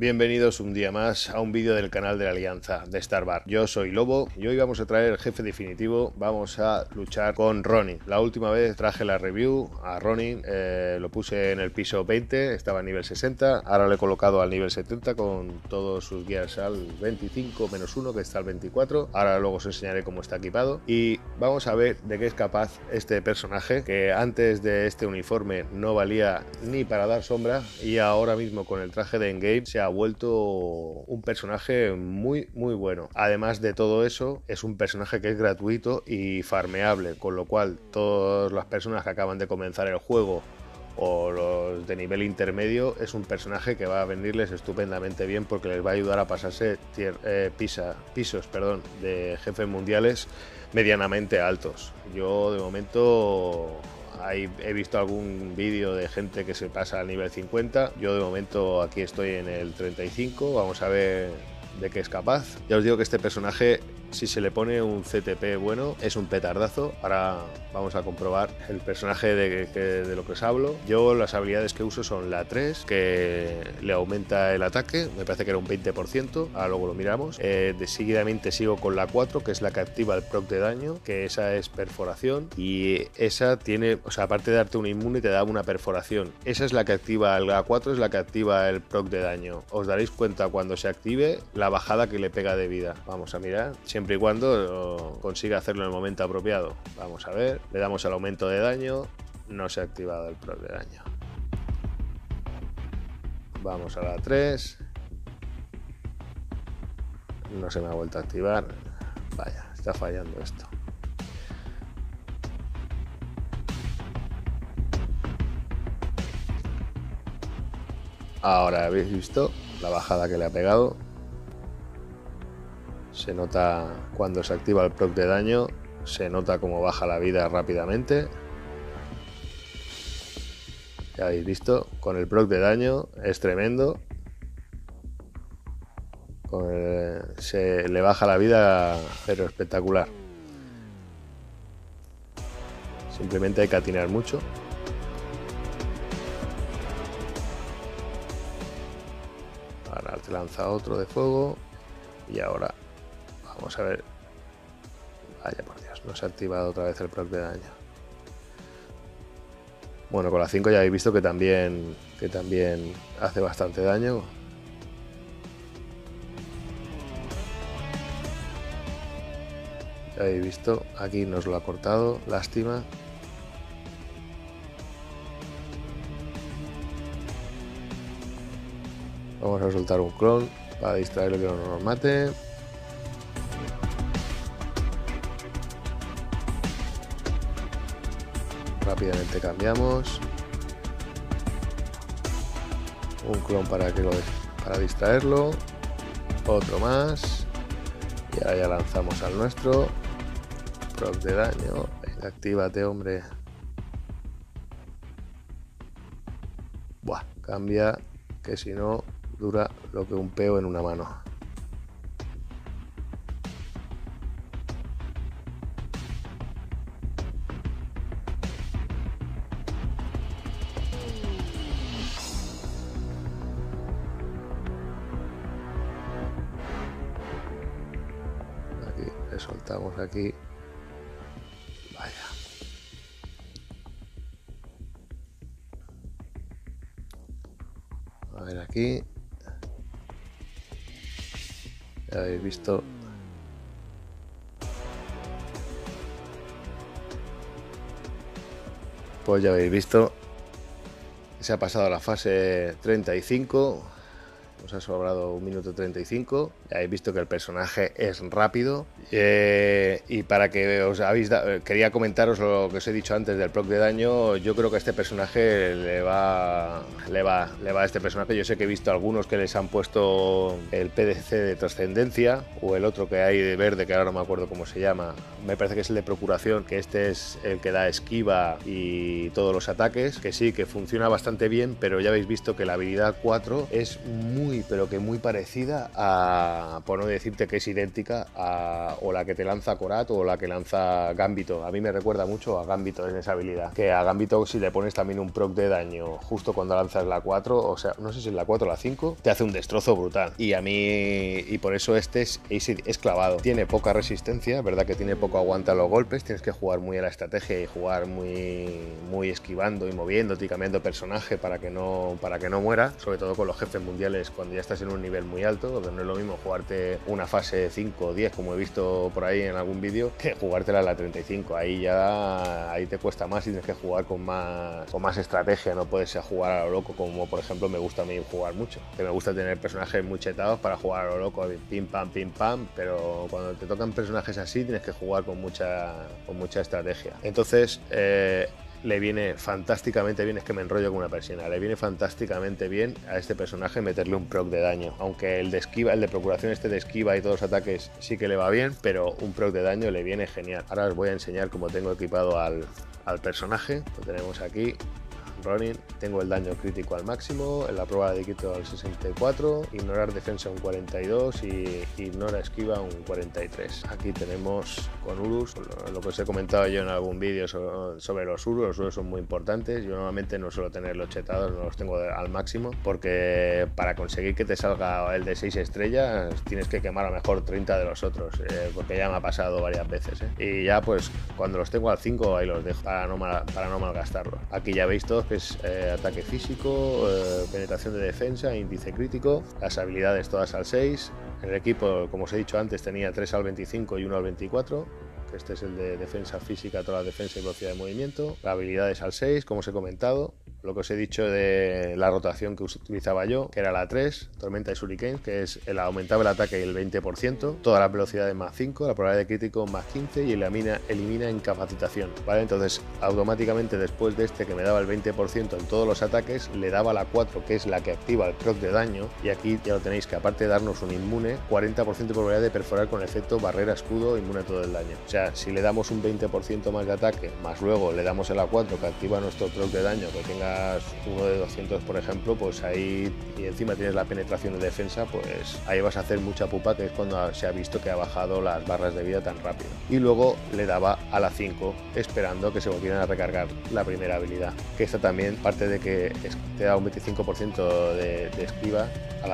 Bienvenidos un día más a un vídeo del canal de la Alianza de Starbar. Yo soy Lobo y hoy vamos a traer el jefe definitivo. Vamos a luchar con Ronin. La última vez traje la review a Ronin, lo puse en el piso 20, estaba a nivel 60. Ahora lo he colocado al nivel 70 con todos sus guías al 25 menos 1, que está al 24. Ahora luego os enseñaré cómo está equipado y vamos a ver de qué es capaz este personaje, que antes de este uniforme no valía ni para dar sombra y ahora mismo con el traje de Endgame se ha vuelto un personaje muy bueno. Además de todo eso, es un personaje que es gratuito y farmeable, con lo cual todas las personas que acaban de comenzar el juego o los de nivel intermedio, es un personaje que va a venirles estupendamente bien porque les va a ayudar a pasarse pisos de jefes mundiales medianamente altos. Yo de momento he visto algún vídeo de gente que se pasa al nivel 50. Yo de momento aquí estoy en el 35. Vamos a ver de qué es capaz. Ya os digo que este personaje, si se le pone un CTP bueno, es un petardazo. Ahora vamos a comprobar el personaje de lo que os hablo. Yo las habilidades que uso son la 3, que le aumenta el ataque, me parece que era un 20%, ahora luego lo miramos. Seguidamente sigo con la 4, que es la que activa el proc de daño, que esa es perforación, y esa tiene, o sea, aparte de darte un inmune, te da una perforación. Esa es la que activa, la 4 es la que activa el proc de daño. Os daréis cuenta cuando se active la bajada que le pega de vida. Vamos a mirar, siempre y cuando consiga hacerlo en el momento apropiado. Vamos a ver, le damos al aumento de daño, no se ha activado el proc de daño. Vamos a la 3, no se me ha vuelto a activar. Vaya, está fallando esto. Ahora habéis visto la bajada que le ha pegado. Se nota cuando se activa el proc de daño, se nota cómo baja la vida rápidamente. Ya habéis visto, con el proc de daño es tremendo. Se le baja la vida, pero espectacular. Simplemente hay que atinar mucho. Ahora te lanza otro de fuego. Y ahora vamos a ver. Vaya por Dios, no se ha activado otra vez el proc de daño. Bueno, con la 5 ya habéis visto que también hace bastante daño. Ya habéis visto, aquí nos lo ha cortado, lástima. Vamos a soltar un clon para distraerlo que no nos mate. Rápidamente cambiamos. Un clon para distraerlo. Otro más. Y ahora ya lanzamos al nuestro. Proc de daño. Venga, actívate, hombre. Buah, cambia, que si no dura lo que un peo en una mano. Aquí le soltamos aquí. Vaya. A ver aquí. Ya habéis visto. Pues ya habéis visto. Se ha pasado a la fase 35. Nos ha sobrado 1 minuto 35. Ya habéis visto que el personaje es rápido. Y para que quería comentaros lo que os he dicho antes del proc de daño. Yo creo que a este personaje le va a este personaje. Yo sé que he visto algunos que les han puesto el PDC de trascendencia, o el otro que hay de verde, que ahora no me acuerdo cómo se llama. Me parece que es el de procuración, que este es el que da esquiva y todos los ataques, que sí, que funciona bastante bien, pero ya habéis visto que la habilidad 4 es muy pero que muy parecida a, por no decirte que es idéntica a o la que te lanza Korat o la que lanza Gambito. A mí me recuerda mucho a Gambito en esa habilidad, que a Gambito si le pones también un proc de daño justo cuando lanzas la 4, o sea, no sé si es la 4 o la 5, te hace un destrozo brutal. Y a mí, y por eso este es clavado. Tiene poca resistencia, verdad que tiene poco aguante a los golpes, tienes que jugar muy a la estrategia y jugar muy esquivando y moviéndote y cambiando personaje para que no muera, sobre todo con los jefes mundiales cuando ya estás en un nivel muy alto, donde no es lo mismo jugarte una fase 5 o 10 como he visto por ahí en algún vídeo que jugártela a la 35. Ahí te cuesta más y tienes que jugar con más estrategia, no puedes jugar a lo loco como por ejemplo me gusta a mí jugar mucho, que me gusta tener personajes muy chetados para jugar a lo loco, pim pam, pero cuando te tocan personajes así tienes que jugar con mucha estrategia. Entonces le viene fantásticamente bien, es que me enrollo con una persiana, le viene fantásticamente bien a este personaje meterle un proc de daño, aunque el de esquiva, el de procuración de esquiva y todos los ataques sí que le va bien, pero un proc de daño le viene genial. Ahora os voy a enseñar cómo tengo equipado al personaje, lo tenemos aquí. Ronin, tengo el daño crítico al máximo, en la prueba de quito al 64, ignorar defensa un 42 y ignora esquiva un 43. Aquí tenemos con Urus, lo que os he comentado yo en algún vídeo sobre los Urus son muy importantes. Yo normalmente no suelo tenerlos chetados, no los tengo al máximo, porque para conseguir que te salga el de 6 estrellas tienes que quemar a lo mejor 30 de los otros, porque ya me ha pasado varias veces. Y ya pues cuando los tengo al 5 ahí los dejo para no malgastarlos. Aquí ya veis todos que es ataque físico, penetración de defensa, índice crítico, las habilidades todas al 6. En el equipo, como os he dicho antes, tenía 3 al 25 y 1 al 24. Este es el de defensa física, toda la defensa y velocidad de movimiento. Las habilidades al 6, como os he comentado. Lo que os he dicho de la rotación que utilizaba yo, que era la 3, Tormenta y Shuriken, que es aumentaba el ataque el 20%, todas las velocidades más 5, la probabilidad de crítico más 15 y elimina incapacitación, ¿vale? Entonces, automáticamente después de este que me daba el 20% en todos los ataques, le daba la 4, que es la que activa el proc de daño, y aquí ya lo tenéis, que aparte de darnos un inmune, 40% de probabilidad de perforar con efecto barrera escudo inmune a todo el daño. O sea, si le damos un 20% más de ataque, más luego le damos el A4 que activa nuestro proc de daño, que tenga uno de 200 por ejemplo, pues ahí, y encima tienes la penetración de defensa, pues ahí vas a hacer mucha pupa, que es cuando se ha visto que ha bajado las barras de vida tan rápido. Y luego le daba a la 5 esperando que se volvieran a recargar la primera habilidad, que esta también, parte de que te da un 25% de esquiva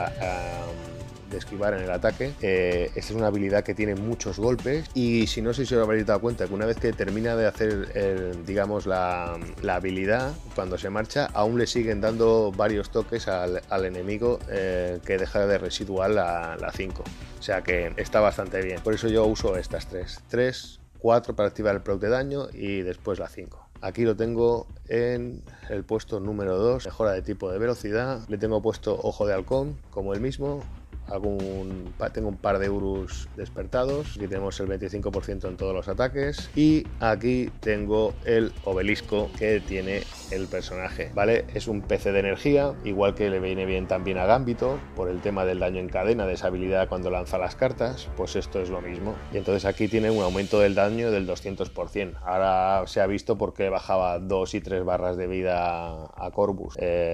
de esquivar en el ataque. Esta es una habilidad que tiene muchos golpes, y si no sé si os habréis dado cuenta que una vez que termina de hacer digamos la habilidad, cuando se marcha aún le siguen dando varios toques al enemigo, que deja de residual la 5, o sea que está bastante bien. Por eso yo uso estas 3, 4 para activar el proc de daño y después la 5. Aquí lo tengo en el puesto número 2, mejora de tipo de velocidad. Le tengo puesto ojo de halcón como el mismo. Tengo un par de Urus despertados. Aquí tenemos el 25% en todos los ataques, y aquí tengo el obelisco que tiene el personaje, ¿vale? Es un PC de energía, igual que le viene bien también a Gambito por el tema del daño en cadena, de esa habilidad cuando lanza las cartas, pues esto es lo mismo. Y entonces aquí tiene un aumento del daño del 200%. Ahora se ha visto por qué bajaba 2 y 3 barras de vida a Corvus.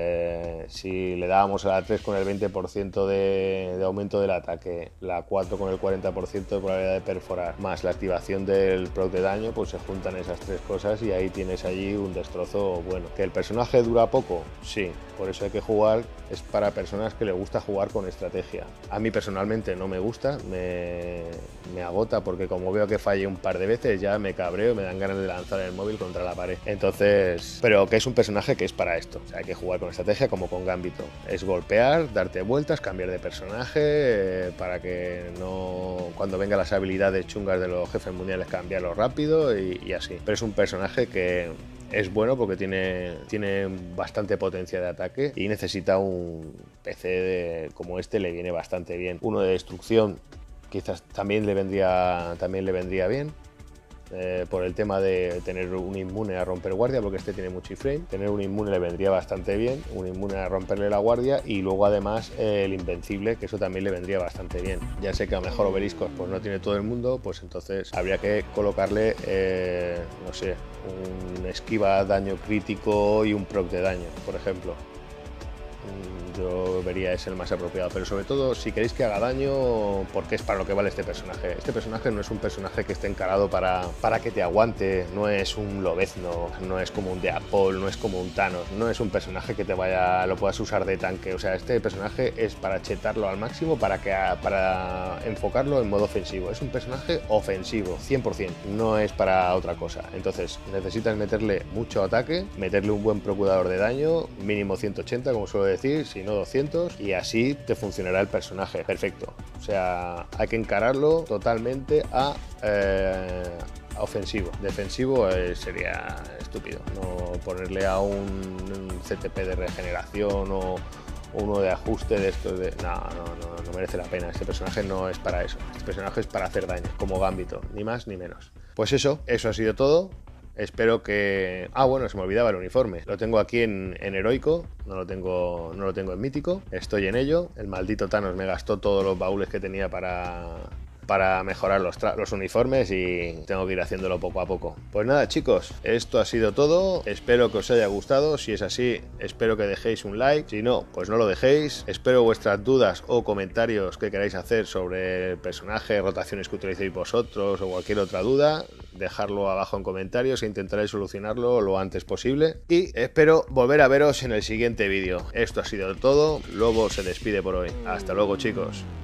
Si le dábamos a la 3 con el 20% de aumento del ataque, la 4 con el 40% de probabilidad de perforar, más la activación del proc de daño, pues se juntan esas tres cosas y ahí tienes allí un destrozo bueno. ¿Que el personaje dura poco? Sí, por eso hay que jugar, es para personas que le gusta jugar con estrategia. A mí personalmente no me gusta, me agota, porque como veo que falle un par de veces ya me cabreo, me dan ganas de lanzar el móvil contra la pared. Entonces, pero que es un personaje que es para esto, o sea, hay que jugar con estrategia como con Gambito, es golpear, darte vueltas, cambiar de personaje, para que no, cuando vengan las habilidades chungas de los jefes mundiales, cambiarlo rápido y así. Pero es un personaje que es bueno porque tiene bastante potencia de ataque y necesita un PC como este, le viene bastante bien. Uno de destrucción quizás también le vendría bien. Por el tema de tener un inmune a romper guardia, porque este tiene mucho iframe. Tener un inmune le vendría bastante bien, un inmune a romperle la guardia, y luego además el invencible, que eso también le vendría bastante bien. Ya sé que a lo mejor obeliscos pues no tiene todo el mundo, pues entonces habría que colocarle no sé, un esquiva daño crítico y un proc de daño, por ejemplo. Yo vería es el más apropiado, pero sobre todo si queréis que haga daño, porque es para lo que vale este personaje. Este personaje no es un personaje que esté encarado para que te aguante, no es un Lobezno, no es como un Deadpool, no es como un Thanos, no es un personaje que lo puedas usar de tanque. O sea, este personaje es para chetarlo al máximo, para enfocarlo en modo ofensivo. Es un personaje ofensivo, 100%, no es para otra cosa. Entonces necesitas meterle mucho ataque, meterle un buen procurador de daño, mínimo 180 como suelo decir, si no 200, y así te funcionará el personaje perfecto. O sea, hay que encararlo totalmente a ofensivo. Defensivo sería estúpido, no ponerle a un CTP de regeneración o uno de ajuste de estos de... No merece la pena. Este personaje no es para eso. Este personaje es para hacer daño, como Gambito, ni más ni menos. Pues eso ha sido todo. Espero que... Ah, bueno, se me olvidaba el uniforme. Lo tengo aquí en heroico, no lo tengo en mítico. Estoy en ello. El maldito Thanos me gastó todos los baúles que tenía para mejorar los uniformes y tengo que ir haciéndolo poco a poco. Pues nada, chicos, esto ha sido todo. Espero que os haya gustado. Si es así, espero que dejéis un like. Si no, pues no lo dejéis. Espero vuestras dudas o comentarios que queráis hacer sobre el personaje, rotaciones que utilicéis vosotros o cualquier otra duda. Dejarlo abajo en comentarios e intentaré solucionarlo lo antes posible. Y espero volver a veros en el siguiente vídeo. Esto ha sido todo. Lobo se despide por hoy. Hasta luego, chicos.